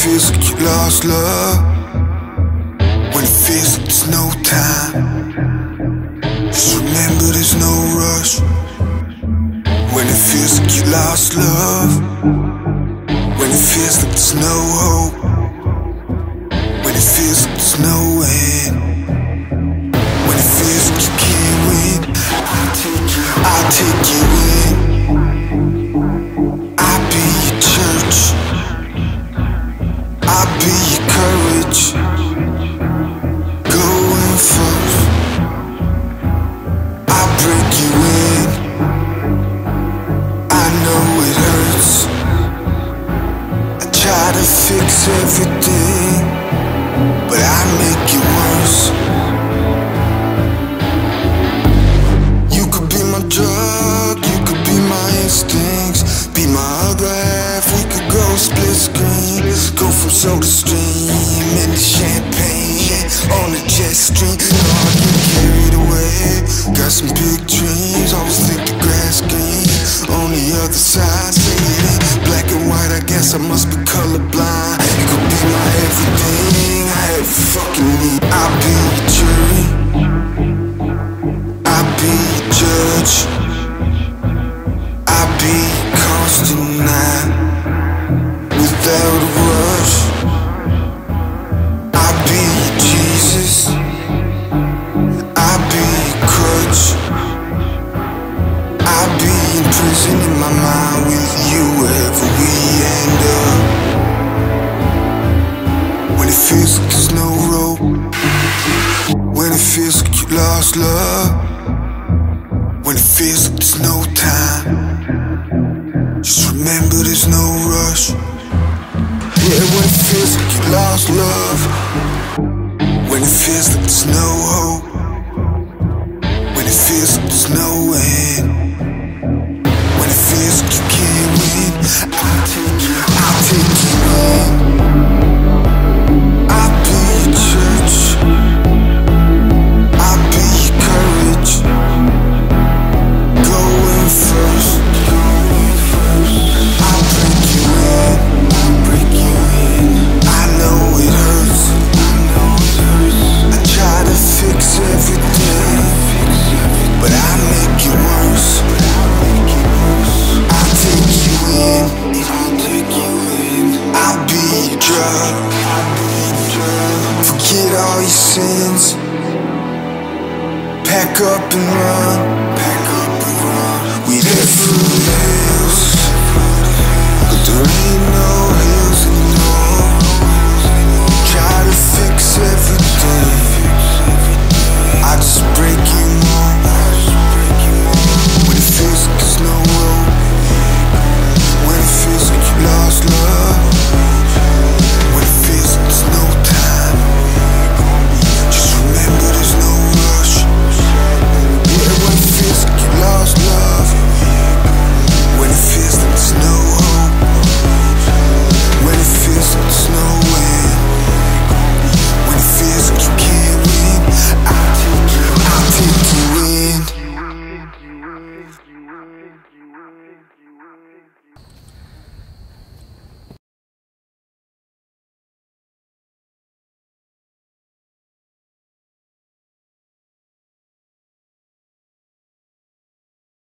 feels like you lost love, when it feels like there's no time, just remember there's no rush. When it feels like you lost love, when it feels like there's no hope, when it feels like there's no end, when it feels like you can't win, I'll take you in. I'll be your church, I'll be your courage, going first. I'll break you in, I know it hurts. I try to fix everything, but I make it worse. You could be my drug, you could be my instincts, be my other half, we could go split screen, go from soda stream into champagne on a jet stream. No, I get carried away, got some big dreams, always think the grass green on the other side. Say it ain't black and white, I guess I must be colorblind. You could be my everything, I ever fucking need. I'll be your jury, I'll be your judge, I'll be constant night without a rush. I'll be your Jesus, I'll be your crutch, I'll be in prison in my mind with you wherever we end up. When it feels like there's no rope, when it feels like you lost love, when it feels like there's no time, just remember there's no rush. Yeah, when it feels like you lost love, when it feels like there's no hope, when it feels like there's no end, when it feels like you can't win, I'll take you in. I'll be your church, I'll be your courage, going first. I'll break you in, I know it hurts. I try to fix everything, but I make it worse. I'll take you in, I'll be your drug, forget all your sins, pack up and run.